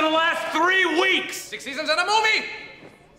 gonna last 3 weeks! 6 seasons and a movie!